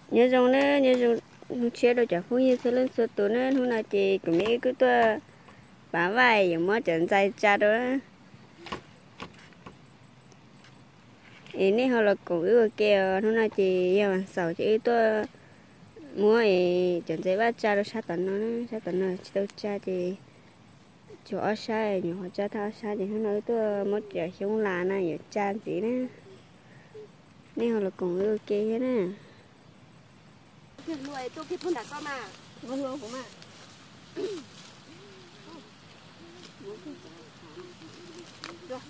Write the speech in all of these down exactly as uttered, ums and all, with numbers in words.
nhớ rằng nó nhớ rằng chia đâu chả phun như thế lên số tuổi nó hôm nay chị cũng mấy cái tua bán vải giống mà chẳng dài cha đó ý này họ là cũng yêu kia hôm nay chị yêu ăn sầu chị tua mua ấy chẳng dài ba cha đó sát tận nó sát tận nó chỉ đâu cha thì chỗ sai nhỏ cha thao sai thì hôm nay tua mất trẻ xuống là này ở cha gì nữa nên họ là cũng yêu kia hết nè cái nuôi tôi cái thôn đã có mà vâng luôn cũng mà rồi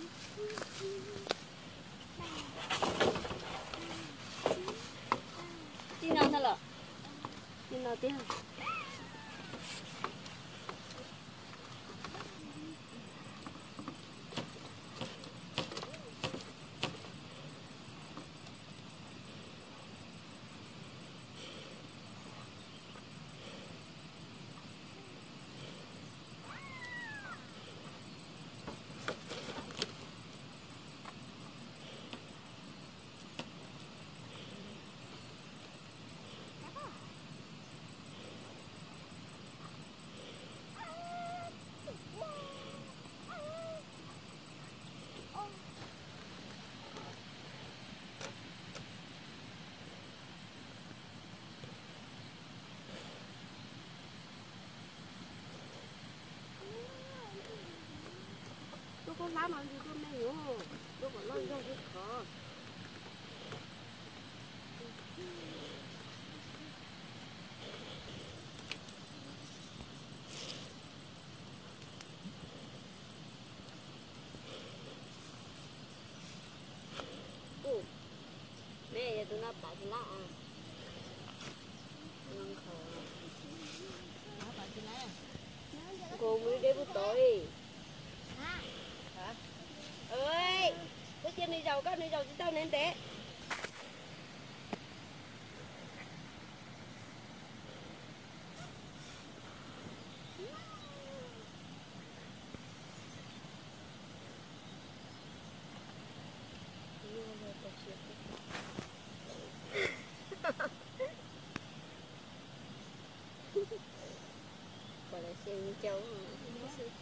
đi nào thôi lợ đi nào tiếp tôi có làm gì tôiไม่รู้tôi còn lo cho cái khó mẹ giờ tôi nó bảo tôi nó ngon khổ nó bảo tôi nó cô mới đến buổi tối hả ơi cái chuyện này giàu các này giàu chứ tao nên thế gọi là xem châu sư phụ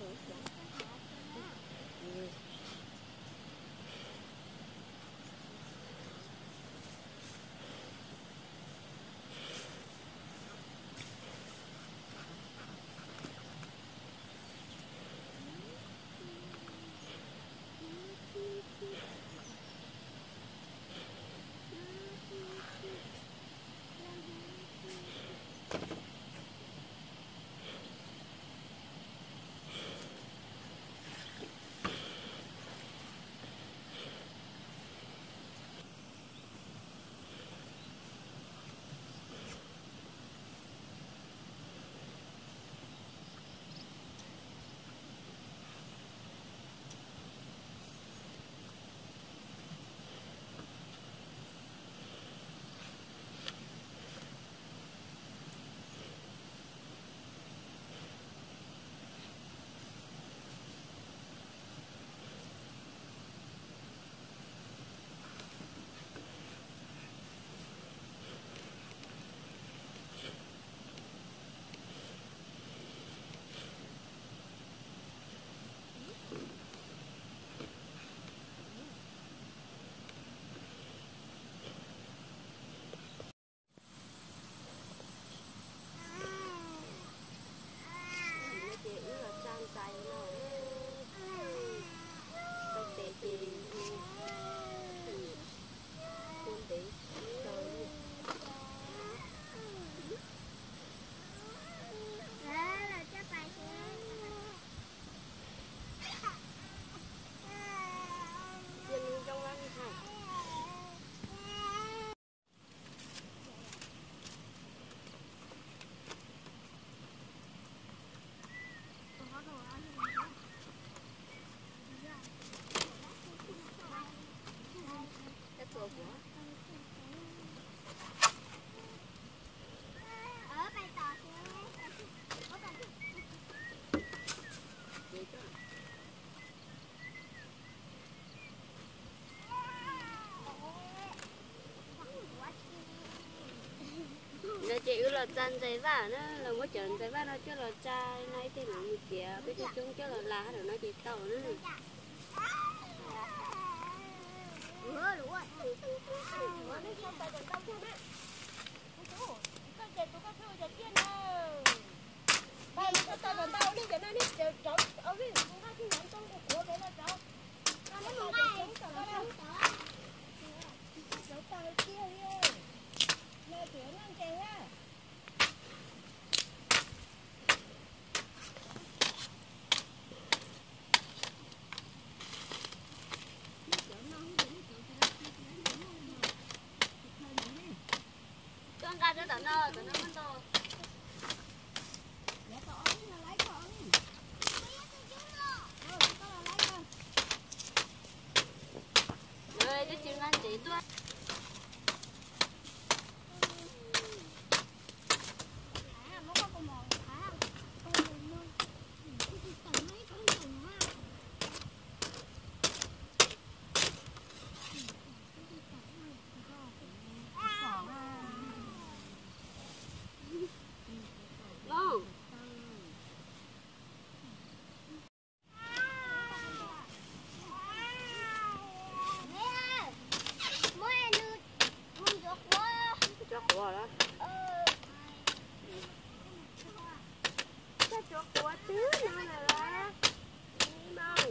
chị ư là chăn giấy vả nữa là mỗi chuyện giấy vả nó chứ là cha nói thì nó một chị biết cái chúng chứ là lá rồi nó chỉ tàu nữa Ủa đúng rồi. Ủa đi không phải còn đông thêm á. Con trẻ tụi con kêu trẻ tiên đâu. Ba nó tay còn đau đi cho nên đi cháu ở đi chúng ta cứ nhắn con của bé là cháu. Con nó không ai cháu đâu. Cháu tay kia đi. Nghe tiếng ăn chè á. con ra cho tao nó tao nó mất to rồi cái chuyện ăn chị tôi của đó cái chỗ của tứ nữa là đi mau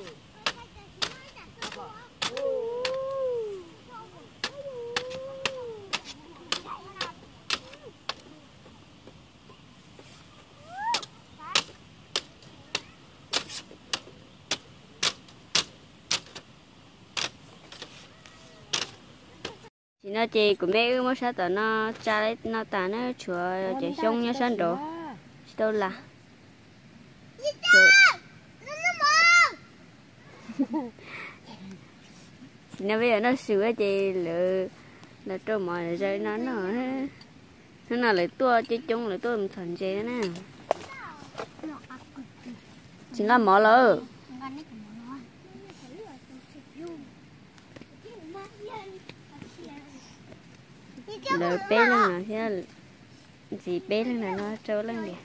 chị nói chị của mẹ mới sao tao nó cha lấy nó tàn nó chùa chị xong nhá sân đồ đâu là chị nói bây giờ nó sửa chị lựa là cho mọi người chơi nó nó nó nào lại tua chứ chung lại tua một thần chị nè chị làm mỏ lỡ đợi bé lên nào thế gì bé lên là nó trâu lên kìa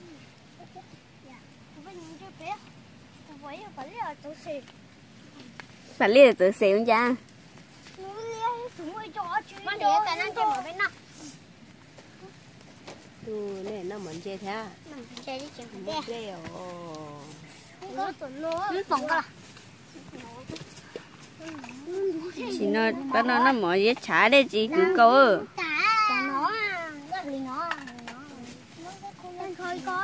phải liệt tự xỉu không cha tu này nó mẩn chơi thế chơi chứ mẩn chơi ồ nó phòng cả chị nói bắt nó nó mở giết trả đấy chị cứ câu ơ nó nó nó nó khơi có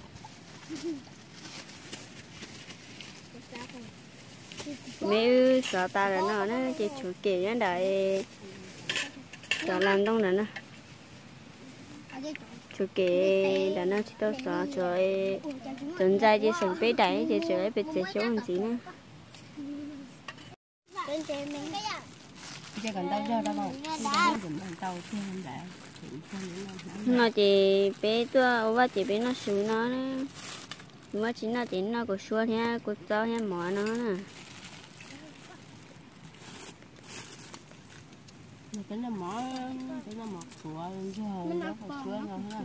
mấy sợ ta là nó nó chị chủ kỳ nó đợi cho làm đông nữa nè chủ kỳ là nó chỉ tao sợ trời tuần trai chị sừng bé đẩy chị trời bị chị xuống làm gì nữa chứ còn đâu cho đâu đâu tàu thêm lại nó chị bé tua và chị bé nó xuống nó nè mà chỉ nó chỉ nó có xua thế có cho thế mỏ nó nè cái nó mỏ cái nó mỏ sủa chứ nó có sủa đâu ha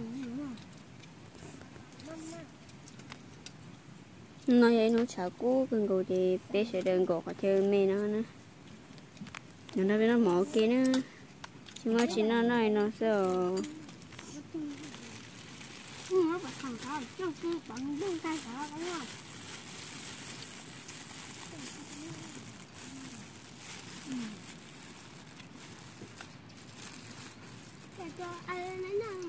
nó vậy nó chả cú cần cô thì bé sẽ đừng gọt ở theo mẹ nó nè nó nó nó mỏ kia nữa nhưng mà chỉ nó nói nó sợ nó phải thằng đó chứ cứ bằng đương tay đó đúng không cho ai lấy nó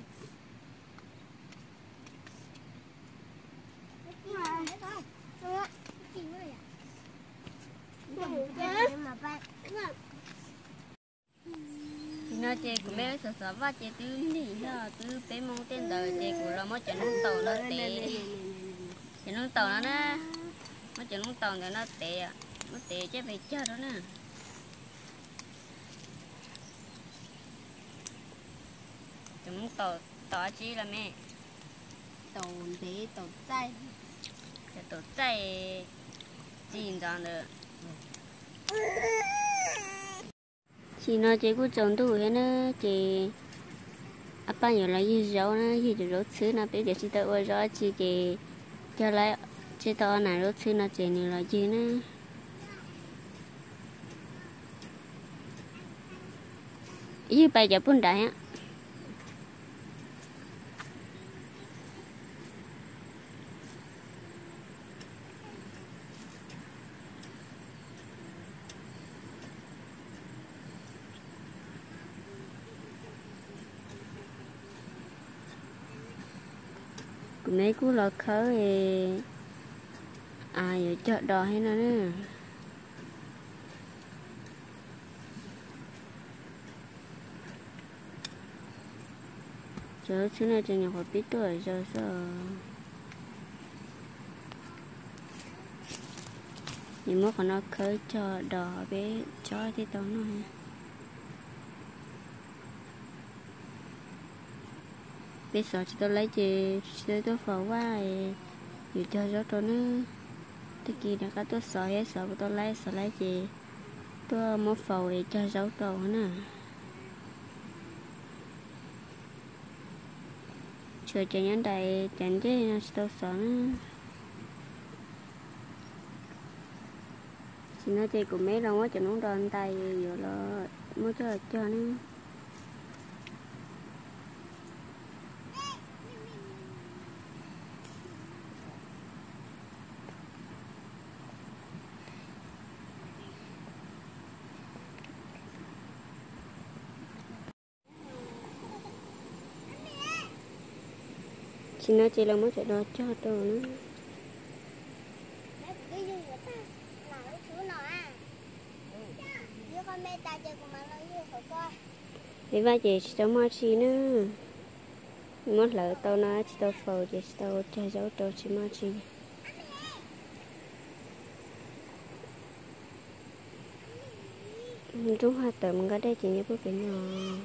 thì nó chơi của bé sợ sợ và chơi tứ đi nó tứ bé mong tên đời chơi của nó mới chơi nông tàu nó tệ chơi nông tàu nó nè mới chơi nông tàu thì nó tệ nó tệ chứ phải chết đó nè chơi nông tàu tàu chi là mẹ tàu thế tàu chay chơi tàu chay chín trang được chị nói chị cũng chồng tuổi nữa chị apa nhiều là như rau nó như rau xứ nó bây giờ chỉ tao ở rau chỉ cái cho lại chỉ tao này rau xứ nó chỉ nhiều là gì nữa như bây giờ bún đại á mấy cú lò khớ thì à giờ chợ đò hay nó nữa giờ xưa nay chẳng nhỏ biết tuổi giờ giờ nhưng mà còn nó khớ chợ đò bé cho thì tao nó bây giờ chỉ tôi lấy chị tôi tôi phở qua thì cho cho tôi nữa tất kỳ là cái tôi sợ hết sợ tôi lấy sợ lấy chị tôi mua phở để cho cháu tôi nữa chờ chờ nhân đại chẳng chứ nó tôi sợ nữa chỉ nói chị cũng mấy đâu á cho nó đòn tay rồi là mới cho cho nữa chị nói chị là mới chạy đo cho đồ nữa vì vậy chị tao mua chi nữa mất lỡ tao nói chị tao phơi chị tao cho cháu tao chị mua chi chúng hoa tầm cái đây chị nhớ bữa cái nhỏ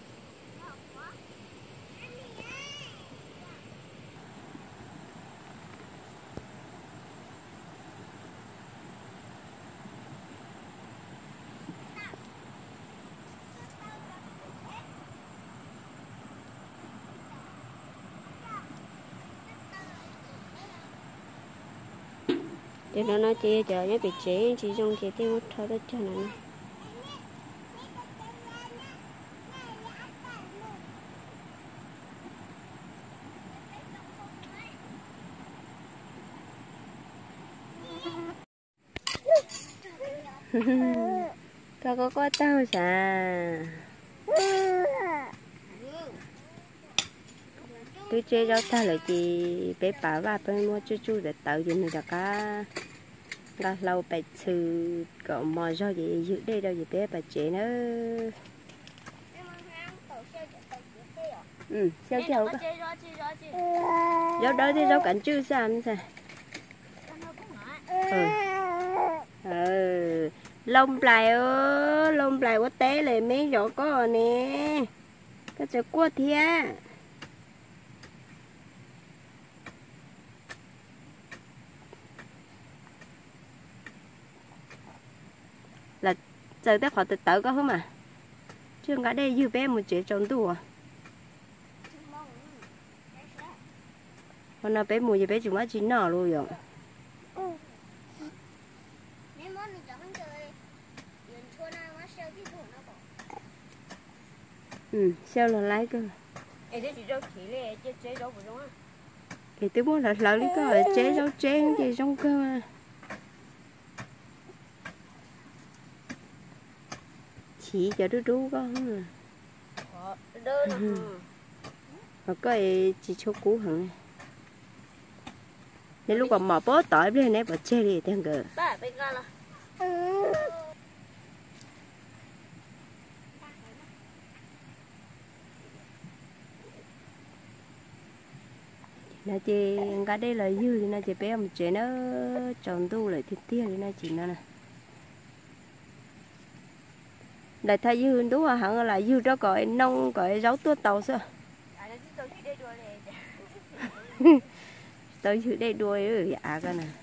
thì nó nói chị chờ nhớ bị chế chị trong chị tiêu thôi đó cho nó có có có tao xà tôi chơi rau ta là chị bé bà và bên mua chú chú để tạo gì nữa cả cả lâu phải xử cậu mò rau gì giữ đây đâu gì bé bà chế nữa ừ sao kiểu rau đó thì rau cảnh chưa sao sao ừ ừ lông lại ơ lông lại quá té lại mấy rau có nè cái chỗ cua thia là giờ tới khỏi tự tử có không à chứ cả đây dư bé một chuyện trốn tù à hôm nào bé mùa gì bé chúng nó chín nở luôn rồi ừ sao là lái cơ thì tôi muốn là lỡ lý có chế rau chế gì trong cơ mà chỉ cho đứa đú con mà có chỉ cho cú hẳn nên lúc còn mò bó tỏi bên này bỏ chê đi tiếng gờ nè chị cái đây là dư thì nè chị bé một chế nó tròn tu lại tiếp tiếp thì nè chị nè để thay dư đúng là hẳn là dư đó gọi nông gọi rau tua tàu sao tới dưới đây đuôi rồi à cái này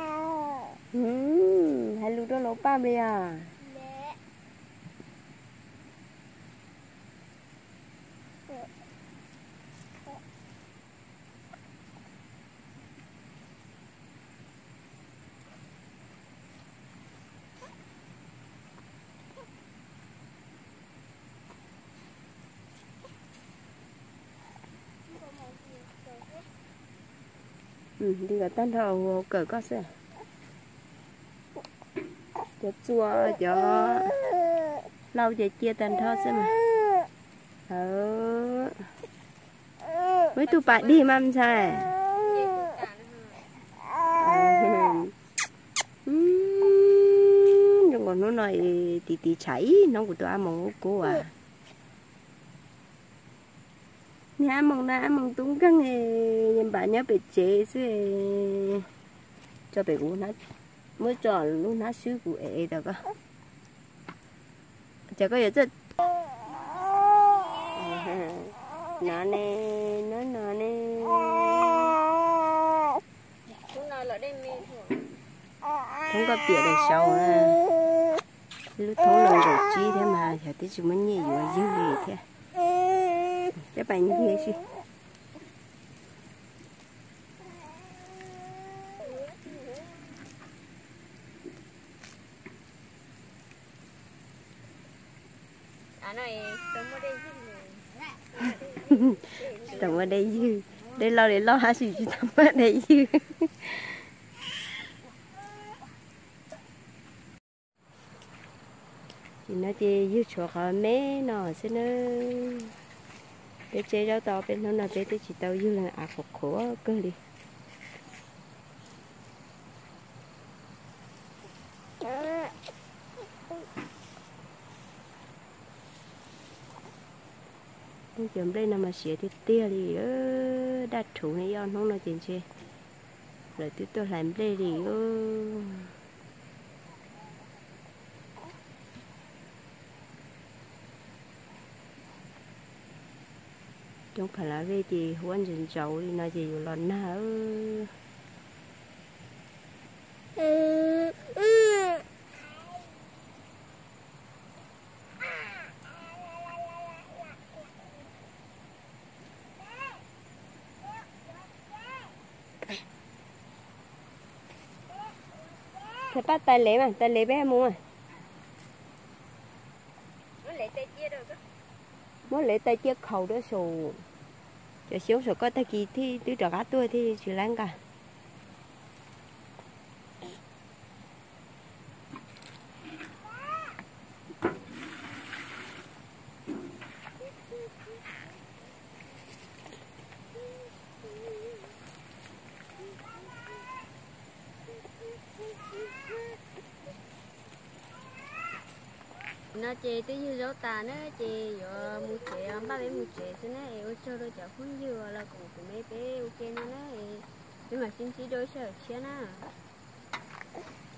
ừ, hai lũ đó lỗ ba mươi à ừ đi cả tan thầu cỡ có sẽ cho chua cho lau cho chia tan thao sẽ mà ờ mấy tụi bạn đi mà làm sao nhưng còn nó nói tí tí cháy nó của tụi ăn mong cô à nhà mong na mong tung căng thì nhân bà nhớ bị chế chứ cho bị uống nó mới cho luôn nó xứ của ế được á chả có gì chứ nó nè nó nó nè không có bịa để sâu nè lúc thấu lần rồi chi thế mà chả thấy chúng mình nhiều rồi dư gì thế cái bánh kia chứ tầm ở đây dư đây lo để lo hả gì chứ tầm ở đây dư thì nó chỉ dư chỗ khó mé nó sẽ nó để chơi rau to bên nó nó để chỉ tao dư là à khổ khổ cơ đi chấm đây là mà xỉa thì tia thì đặt thủ này on không nói chuyện chơi rồi tiếp tôi làm đây thì trong phải là về thì huấn dần dầu thì nói gì lần nào thế bắt tay lấy mà tay lấy bé mua à muốn lấy tay chia được muốn lấy tay chia khẩu đó sổ cho xíu sổ có tay kỳ thì tứ trò cá tôi thì chỉ láng cả nó chè tới dư rau tà nó chè rồi mua chè ba bé mua chè thế này ở cho đôi chả không dư là cũng của mấy bé ok nó này nhưng mà xin chỉ đôi sợ chia na